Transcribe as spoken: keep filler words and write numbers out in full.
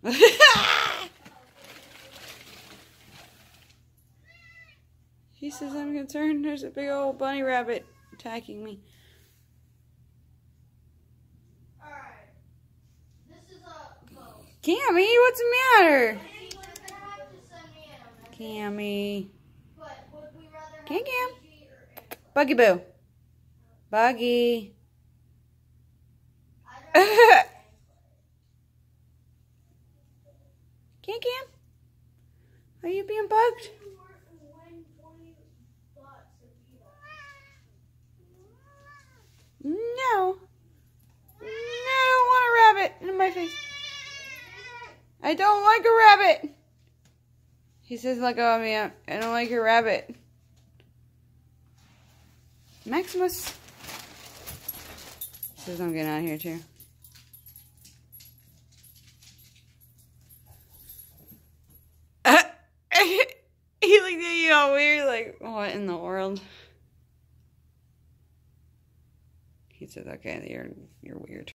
He says I'm concerned there's a big old bunny rabbit attacking me. Alright. This is a boat. Cammy, what's the matter? He would have to send me in on that. Cammy. But would we rather have Cam Cam. Fiji or airplane? Buggy Boo. Buggy. I'd rather have airplane. Cam Cam. Are you being bugged? No. No, I don't want a rabbit in my face. I don't like a rabbit. He says, let go of me. I don't like a rabbit. Maximus. He says, I'm getting out of here too. He looked at you all weird, like, what in the world? He said, okay, you're, you're weird.